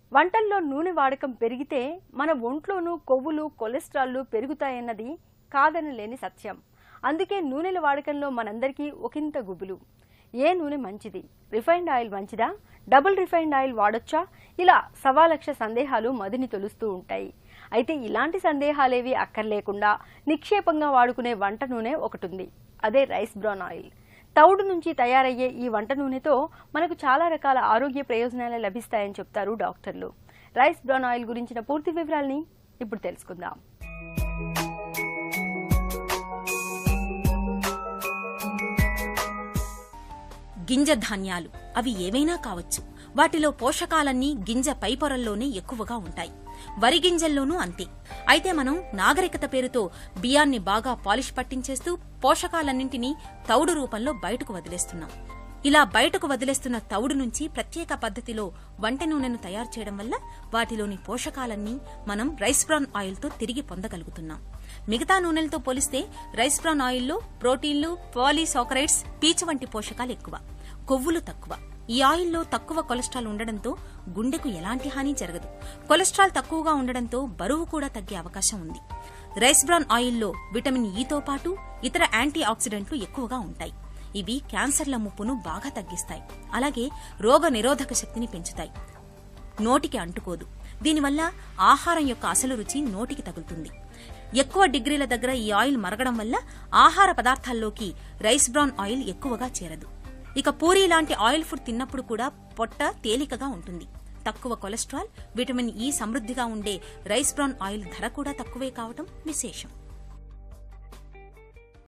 వంటల్లో నూనె వాడకం పెరిగితే మన ఒంట్లోనూ కొవ్వులు కొలెస్ట్రాల్లు పెరుగుతాయన్నది కాదనలేని సత్యం. అందుకే నూనెల వాడకంలో మనందరికీ ఒకంత గుబులు. ఏ నూనె మంచిది? రిఫైన్డ్ ఆయిల్ మంచిదా? డబుల్ రిఫైన్డ్ ఆయిల్ వాడొచ్చా? ఇలా సవాలక్ష సందేహాలు మదిని తొలుస్తూ ఉంటాయి. అయితే ఇలాంటి సందేహాలేవి అక్కర్లేకుండా నిక్షేపంగా వాడుకునే వంట నూనె ఒకటుంది. అదే రైస్ బ్రాన్ ఆయిల్. తౌడు నుంచి తయారయ్యే ఈ వంట నూనెతో మనకు చాలా రకాల ఆరోగ్య ప్రయోజనాలు లభిస్తాయని చెప్తారు డాక్టర్లు. రైస్ బ్రాన్ ఆయిల్ గురించిన పూర్తి వివరాల్ని ఇప్పుడు తెలుసుకుందాం. గింజ ధాన్యాలు అవి ఏవైనా కావచ్చు. వాటిలో పోషకాలన్నీ గింజ పైపొరల్లోనే ఎక్కువగా ఉంటాయి. వరి గింజల్లోనూ అంతే. అయితే మనం నాగరికత పేరుతో బియ్యాన్ని బాగా పాలిష్ పట్టించేస్తూ పోషకాలన్నింటినీ తౌడు రూపంలో బయటకు వదిలేస్తున్నాం. ఇలా బయటకు వదిలేస్తున్న తౌడు నుంచి ప్రత్యేక పద్ధతిలో వంట నూనెను తయారు చేయడం వల్ల వాటిలోని పోషకాలన్నీ మనం రైస్ బ్రాన్ ఆయిల్తో తిరిగి పొందగలుగుతున్నాం. మిగతా నూనెలతో పోలిస్తే రైస్ బ్రాన్ ఆయిల్లో ప్రోటీన్లు, పాలీసాకరైడ్స్, పీచు వంటి పోషకాలు ఎక్కువ, కొవ్వులు తక్కువ. ఈ ఆయిల్లో తక్కువ కొలెస్ట్రాల్ ఉండడంతో గుండెకు ఎలాంటి హాని జరగదు. కొలెస్ట్రాల్ తక్కువగా ఉండడంతో బరువు కూడా తగ్గే అవకాశం ఉంది. రైస్ బ్రాన్ ఆయిల్లో విటమిన్ ఈతో పాటు ఇతర యాంటీ ఆక్సిడెంట్లు ఎక్కువగా ఉంటాయి. ఇవి క్యాన్సర్ల ముప్పును బాగా తగ్గిస్తాయి. అలాగే రోగ నిరోధక శక్తిని పెంచుతాయి. నోటికి అంటుకోదు. దీనివల్ల ఆహారం యొక్క అసలు రుచి నోటికి తగులుతుంది. ఎక్కువ డిగ్రీల దగ్గర ఈ ఆయిల్ మరగడం వల్ల ఆహార పదార్థాల్లోకి రైస్ బ్రాన్ ఆయిల్ ఎక్కువగా చేరదు. ఇక పూరీ లాంటి ఆయిల్ ఫుడ్ తిన్నప్పుడు కూడా పొట్ట తేలికగా ఉంటుంది. తక్కువ కొలెస్ట్రాల్, విటమిన్ ఈ సమృద్ధిగా ఉండే రైస్ బ్రాన్ ఆయిల్ ధర కూడా తక్కువే కావటం విశేషం.